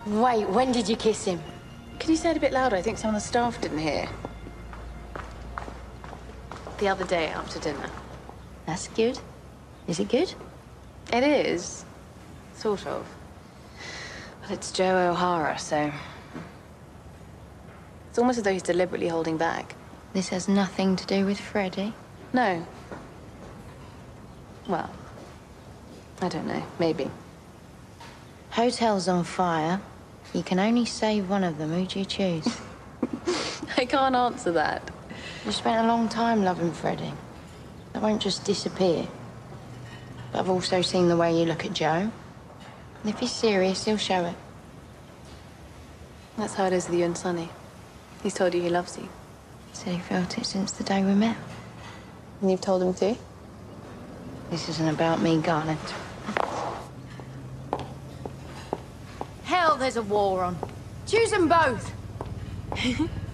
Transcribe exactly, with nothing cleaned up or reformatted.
Wait, when did you kiss him? Can you say it a bit louder? I think some of the staff didn't hear. The other day after dinner. That's good. Is it good? It is. Sort of. But it's Joe O'Hara, so... It's almost as though he's deliberately holding back. This has nothing to do with Freddie? No. Well, I don't know. Maybe. Hotel's on fire. You can only save one of them. Who do you choose? I can't answer that. You spent a long time loving Freddie. That won't just disappear. But I've also seen the way you look at Joe. And if he's serious, he'll show it. That's how it is with you and Sonny. He's told you he loves you. Said he felt it since the day we met. And you've told him too? This isn't about me, Garnet. Hell, there's a war on. Choose them both.